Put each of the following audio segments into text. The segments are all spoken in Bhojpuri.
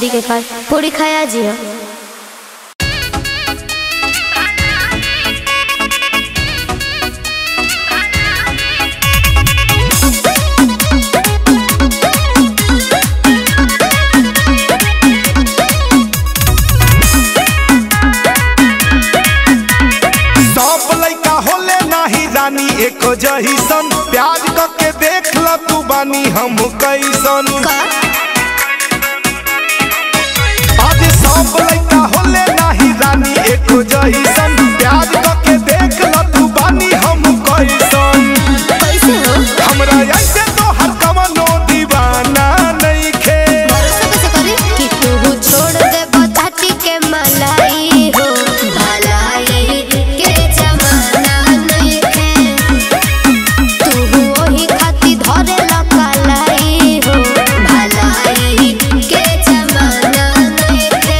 शादी के खाए पूरी खाया जी। एको जहिसन प्यार करके देख ल तू बानी हम कैसन। आज सब लइका होले नाही रानी एको जहिसन प्यार करके देख ल तू बानी हम कैसन। कैसे हो हमरा ऐसे तो हर कवनो दीवाना नहीं खे। भरोसा कैसे करी कि तू छोड़ दे बताती के मलाई हो भलाई के जमाना नहीं खे। तू वही खाती धरे लकालाई हो भलाई के जमाना नहीं खे।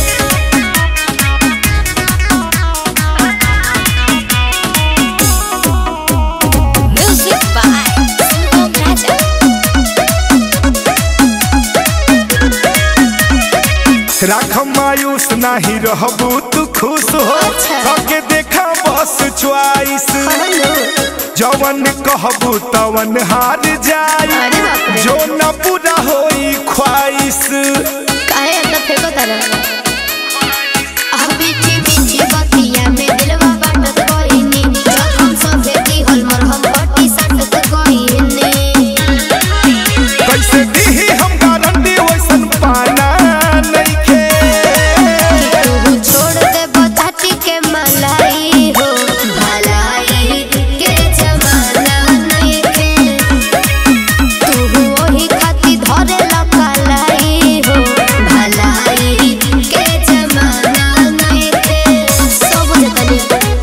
Music by Sugam Raja. राख मायूस नहीं रहबू तू खुश हो। के देखा बस च्वाइस जवन कहबू तवन हार जाई जो न पूरा होई ख्वाइश। काहे अंदर फेंको तारा मीठी मीठी बतिया में दिलवा बाटत कोइनी जब हम सब बेटी होल मरहम पट्टी सटत कोइनी। कैसे दीही हम गारंटी वैसन पाना नहीं खे। तू छोड़ दे बताती के मलाई हो भलाई के जमाना नहीं खे। तू वही खाती धरे लकालाई हो भलाई के जमाना नहीं खे। सब जतनी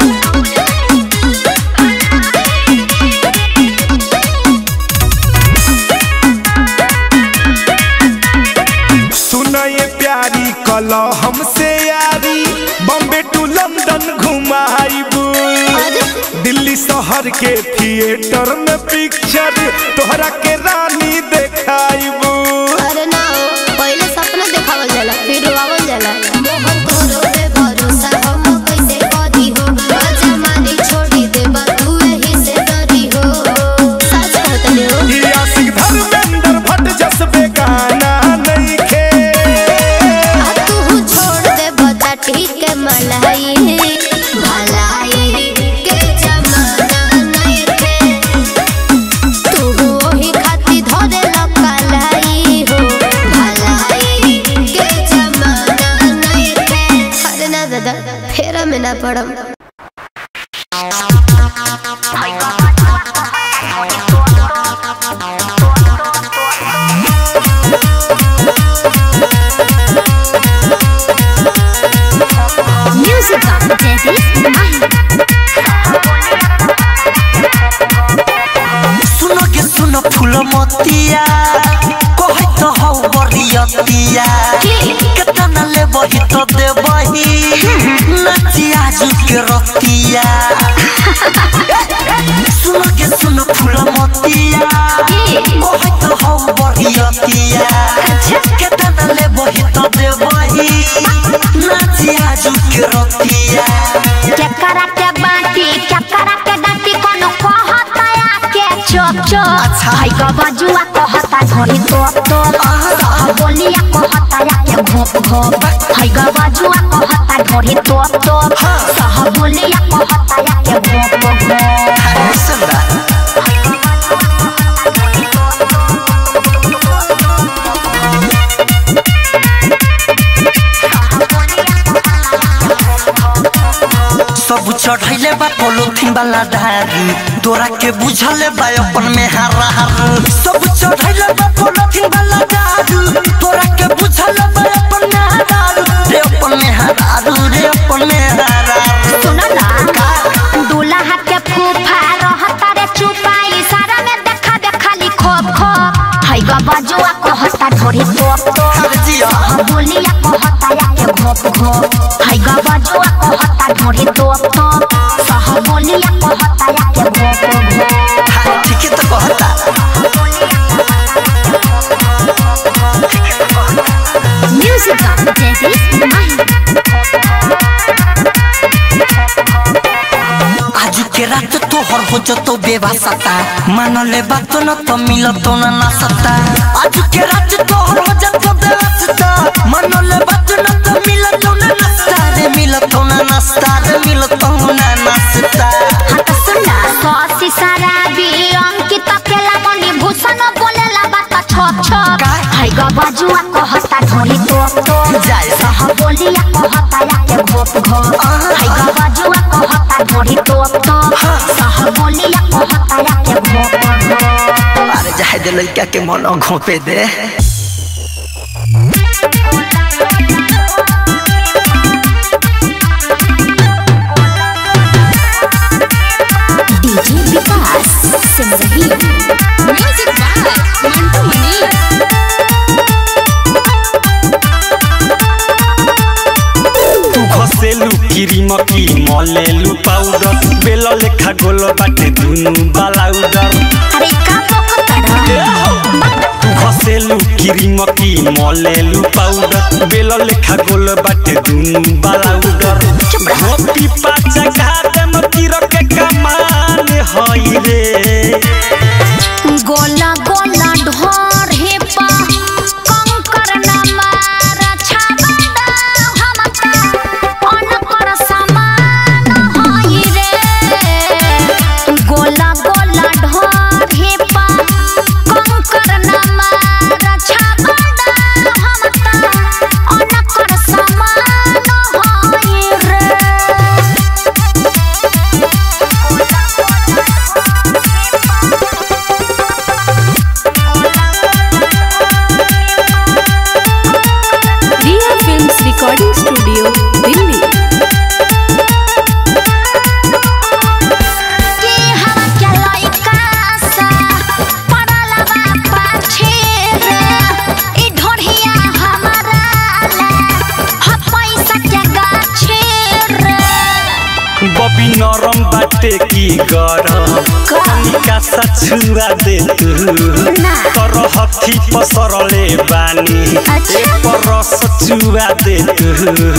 सुना ये प्यारी कल हमसे यारी बॉम्बे टू लंदन घुमाइबू। दिल्ली शहर के थिएटर में पिक्चर तोहरा के रानी देखाइबू। अरे ना हो पहले सपना देखावल जाला फिर रोवावल जाला। मोहन तोरो पे भरोसा हम कैसे करी हो जमाने छोड़ी दे तू यही से डरी हो। सच कहतनी हो ये आशिक धर्मेंद्र भट्ट जस बेगाना नहीं खे। तू छोड़ दे बताती के मलाई भलाई के जमाना नहीं खे। तू वही खाती धरे लकालाई हो भलाई के जमाना नहीं खे। अरे ना दादा फेरा में ना पड़म। म्यूजिक सुनो के सुनो फूल मोतिया कहे तो हौ बरियतिया केतना ले बही तो दे बही नचिया जुके रतिया। सुनो के सुनो फूल मोतिया कहे तो हौ बरियतिया केतना ले बही तो दे बही नचिया जुके रतिया। क्या करा के बाटी क्या करा के डाटी कोनो कहता के चोप चोप हाय ग बाजुआ कहता घोड़ी तोप तोप बोलिया कहता के घोप घोप हाय ग बाजुआ कहता घोड़ी तोप तोप सह बोलिया कहता के घोप घोप। सब चढ़ैले बा पोलोथीन वाला डारी तोरा के बुझले बा अपन में हारा हार। सब चढ़ैले बा पोलोथीन वाला डारी तोरा के बुझले बा अपन में हारा रे अपन में हारा रे अपन में हारा। सुन ना दूल्हा के फूफा रहता रे चुपाई सारा में देखा खाली खोप खोप हाय ग बाजुआ कहता ढोरी तोप तोप बोलिया कहता के घोप घोप हाय ग बाजुआ कहता ढोरी तोप तोप सह बोलिया कहता के घोप घोप। ठीक है तो कहता आज के रात तोहर हो जतो बेवासता मानले बात न तो मिलतो न नासता आज के रात तोहर हो जतो बेवासता मानले बात न तो मिलतो न नासता रे मिलतो न नासता रे मिलतो न नासता हट सुना सौसी शराबी अंकित केला मनी भूषण बोलेला बात छप छप हाय ग बाजुआ कहता ढोली तो जाय सह बोलिया कहता या घोप घोप हाय ग बाजुआ कहता ढोली तो सह बोलिया कहता या घोप घोप अरे जाय दे लइका के मन घोपे दे डीजे विकास सुन रही म्यूजिक बाय मंटू मनी घसेलु क्रीम की मलेलु पाउडर बेल लेखा गोल बाटे दुनु बालाउडर अरे का घसेलु क्रीम की मलेलु पाउडर बेल लेखा गोल बाटे दुनु बालाउडर होपी पाचा घाटे में तीर के कमान हई रे गोला गोला ढोर हे पा कंकर न मार छाबड़ा हमका अनकर समान होई रे गोला गोला ढोर हे पा कंकर न मार छाबड़ा हमका अनकर समान होई रे Riya films recording studio Delhi. के हवा के लइका सा पड़ला बा पाछे रे ई ढोढ़िया हमारा ला ह पैसा के गाछे रे बबी नरम बाटे की गरम कनिका सा छुआ दे तू कर हथी पसरले बानी एक रस चुआ दे तू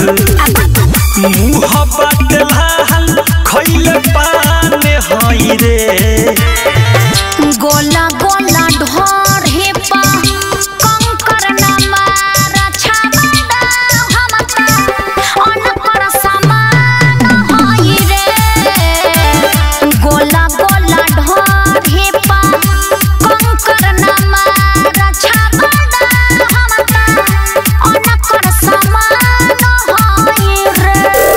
मुँह बाटे लाल खइले पाने हई रे गोला गोला ढोर हे पा कंकर न मार छाबड़ा हमका अनकर समान होई रे गोला गोला ढोर हे पा कंकर न मार छाबड़ा हमका अनकर समान होई रे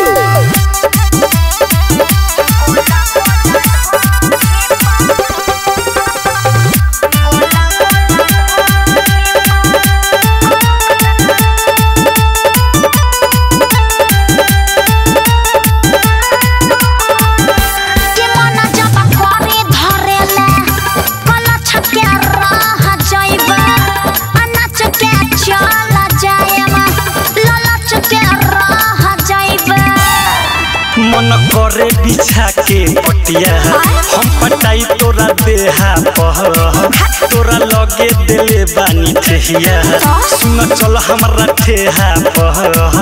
के मन जब करे धरेला कलछ के रह जाइबा अनाच के चल जाएमा ललच के रह जाइबा मन करे बिछा के पटिया हम पटाई तोरा देहा पह तोरा लगे दिले बानी ठेहिया सुन चल हमरा ठेहा पह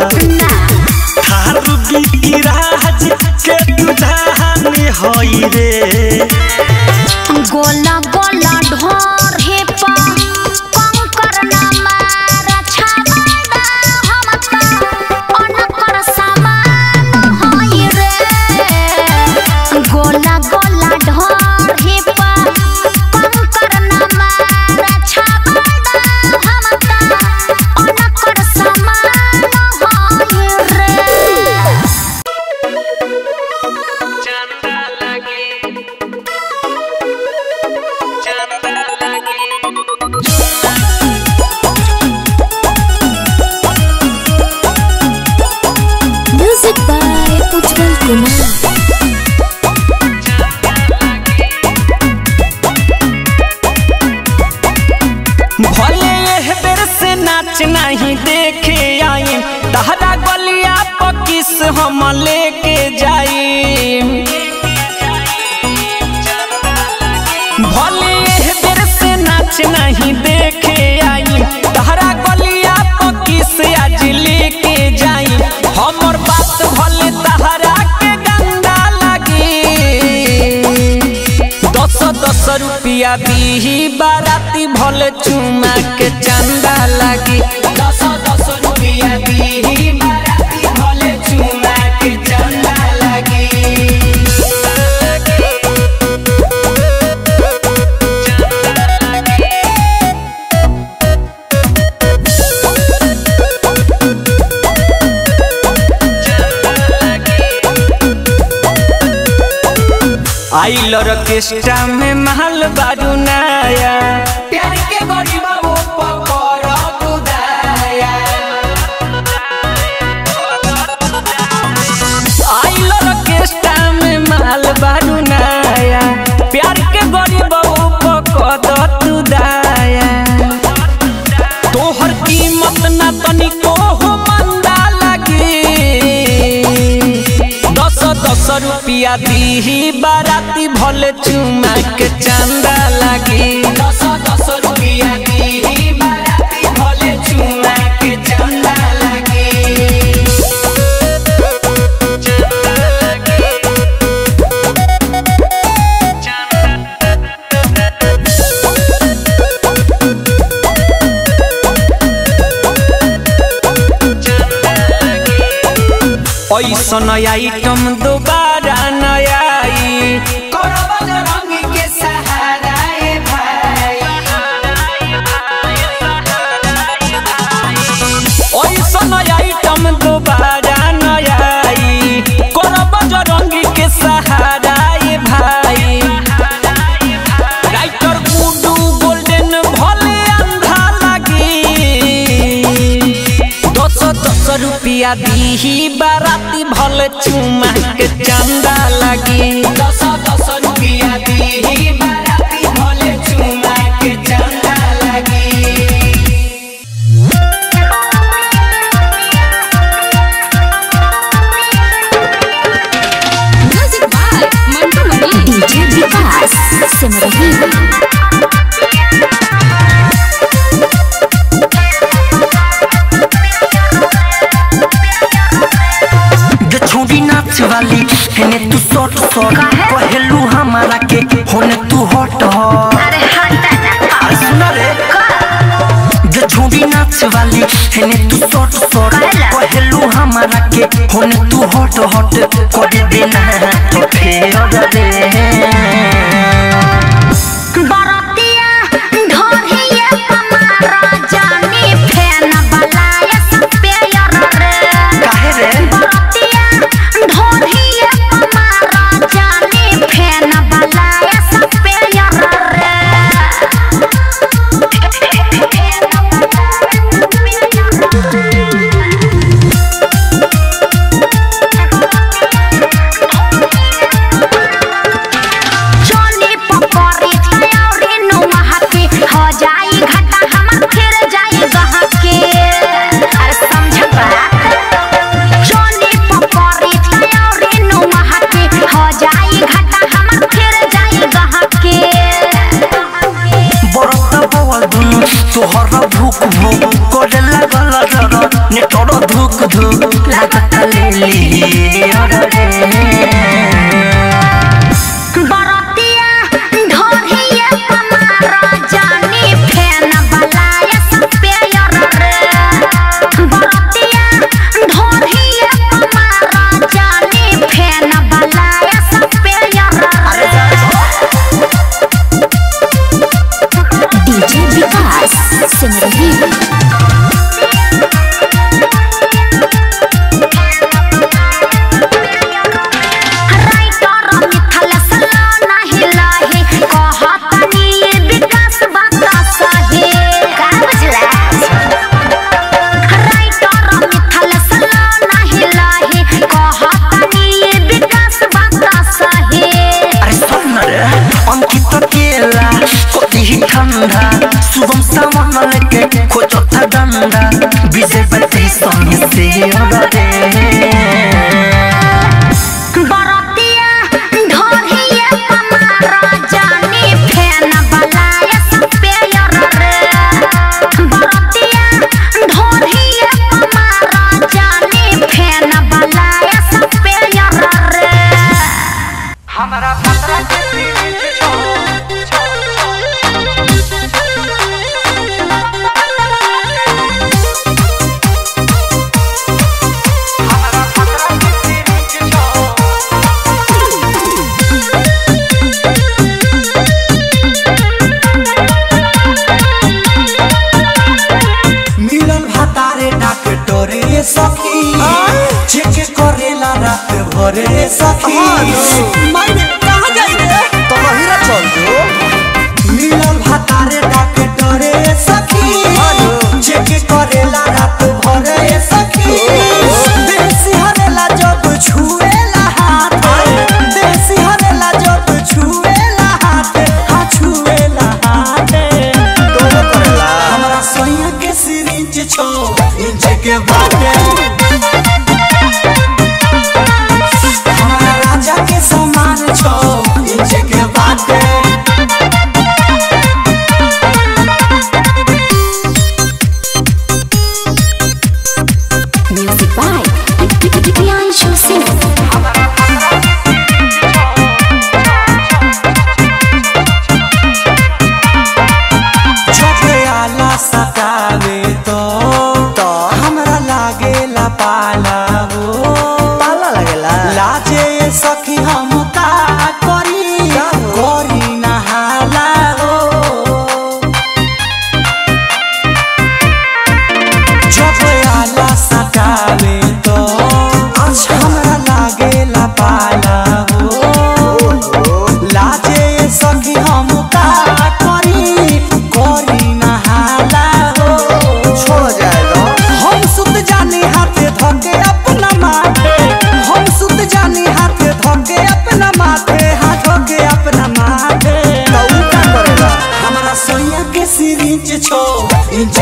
थारू बिकी राज के तुझानी हई रे गोला गोला ढोर हे पा कंकर न मार छाबड़ा हमका अनकर समान होई रे गोला गोला ढोर हे पा कंकर न मार छाबड़ा हमका अनकर समान होई रे म्यूजिक बाय उज्जवल कुमार। भले एह बेर से नाच नहीं देखे आई तहरा गलिया पकिस हम लेके जाई भले एह बेर से नाच नहीं देखे आई तहरा गलिया पकिस आज लेके जाई 10 रुपया दी बाराती भले चुमा के चंदा लगी 10 रुपया दी बाराती भले चुमा के चंदा लगी आइल ऑर्केस्ट्रा में महल बारू नया प्यार के गरीबा वो पकड़ दुदाया आइल ऑर्केस्ट्रा में महल बारू नया प्यार के गरीबा वो पकड़ दुदाया तोहर कीमत ना तनिको हो मंदा लगी 10 रुपया दी बाराती भले चुमा के चंदा लगी 10 रुपया दी बाराती भले चुमा के चंदा लगी ऐसन आइटम दोबारा नया आई करब रंग के सहारा भाई ऐसन आइटम दोबारा नया आई करब रंग के सहारा भाई राइटर गुडू गोल्डन भले अंधा लगी 10 रुपया दी बाराती भले चुमा के चंदा लगी 10 रुपया दी बाराती भले चुमा के चंदा लगी music by Mantu Mani DJ Vikas सिमरही छोड़ी नाच वाली हेने तू शॉर्ट शॉर्ट कहलू हमारा के होने तू हॉट हॉट अरे हट ना सुना रे जे छोड़ी नाच वाली हेने तू शॉर्ट शॉर्ट कहलू हमारा के होने तू हॉट हॉट कर देना तो फेर रे बरतिया ढोरिया कमारा जानी फैन बलाया सब प्यार रे काहे रे बरतिया ढोरिया कमारा जानी फैन बलाया सब प्यार रे जोनी पकड़ी तैयारी नु महके हो जाई घाटा हमर फिर जाई गहके अरे समझ बात जोनी पकड़ी तैयारी नु महके हो जाई घाटा हमर फिर जाई गहके बरता बवल दुनु तोहर भूख भूख करे लागल डर ने तोड़ धुक धुक लागत लेली रे बरतिया ढोरिया कमारा जानी फैन बलाया सब प्यार रे बरतिया ढोरिया कमारा जानी फैन बलाया सब प्यार रे डीजे विकास सिमरही राइटर मिथल सला नाही लाही कहतनी विकास बात सही का बुझला राइटर मिथल सला नाही लाही कहतनी विकास बात सही अरे सुन रे अंकित केला कोती ठंडा सुगम सावन लेके खोजत डंडा विजय बत्ती संग से रे बरतिया ढोरिया कमारा जानी फैन बलाया सब प्यार रे बरतिया ढोरिया कमारा जानी फैन बलाया सब प्यार रे हमारा पता के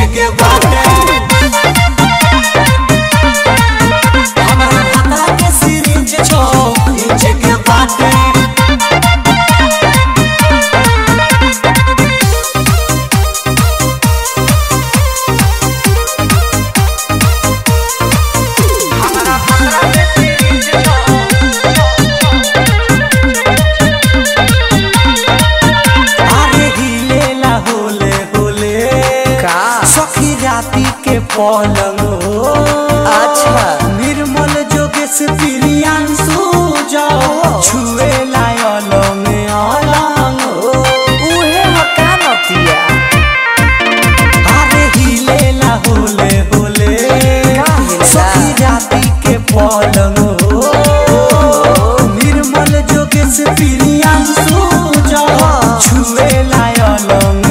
के बाटे हमरा खतरा के सिरिंज 6 इंच के बाटे पलंग अच्छा निर्मल जोगेश प्रियांशु जाओ छुए लायलंग अलंग उहे मकानतिया अरे हिले ला होले होले सखी राती के पलंग निर्मल जोगेश प्रियांशु जाओ छुए लायलंग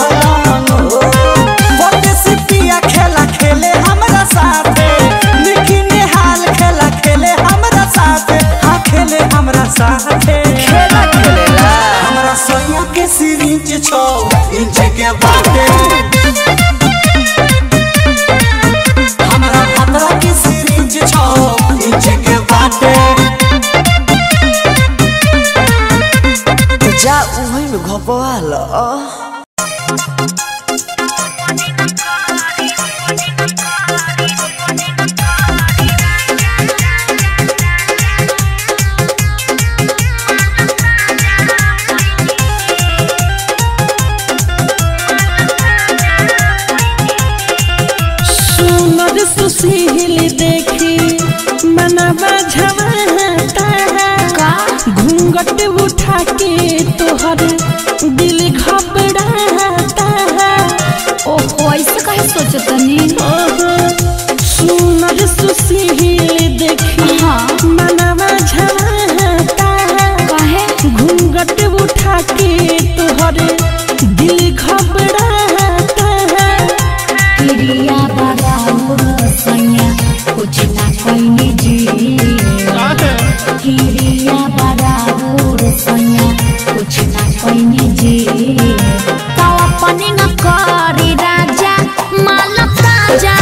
हमरा सोया के सिरिंज 6 इंच के बाटे हमरा खतरा के सिरिंज 6 इंच के बाटे जा उही में घपवाला सुशील देखी मनवा झमाता घूंघट उठा के तोहर दिल घबराता ओहो ऐसे काहे सोचतनी सुनर सुशील देखी मनवा झमाता काहे घूंघट उठा के तोहर दिल घबराता प्रिया बाबा सैया कुछ ना कोई जी प्रिया बाबा सैया कुछ ना कोई जी तो अपने न करी राजा माल ताजा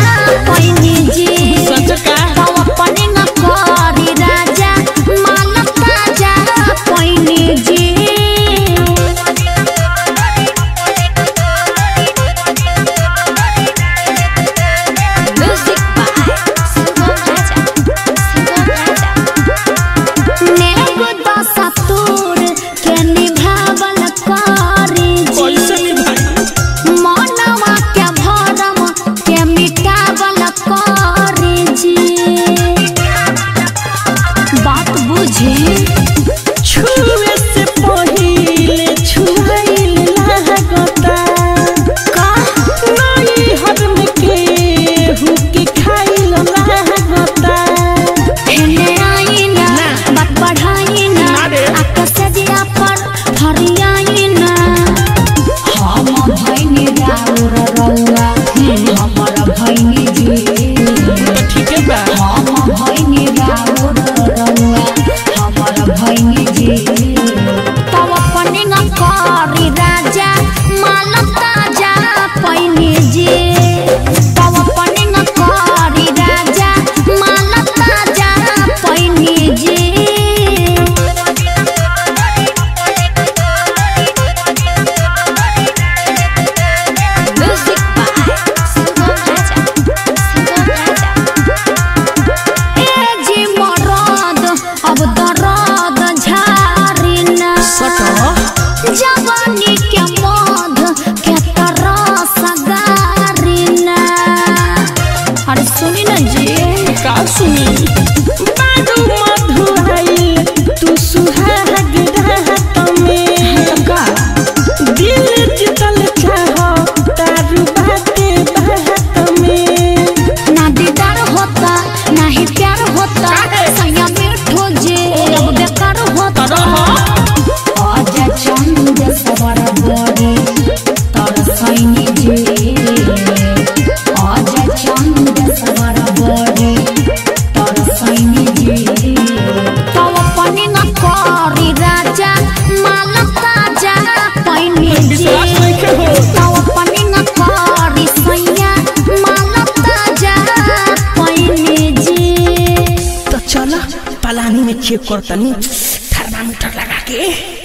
में चेक करतनी थर्मामीटर लगा के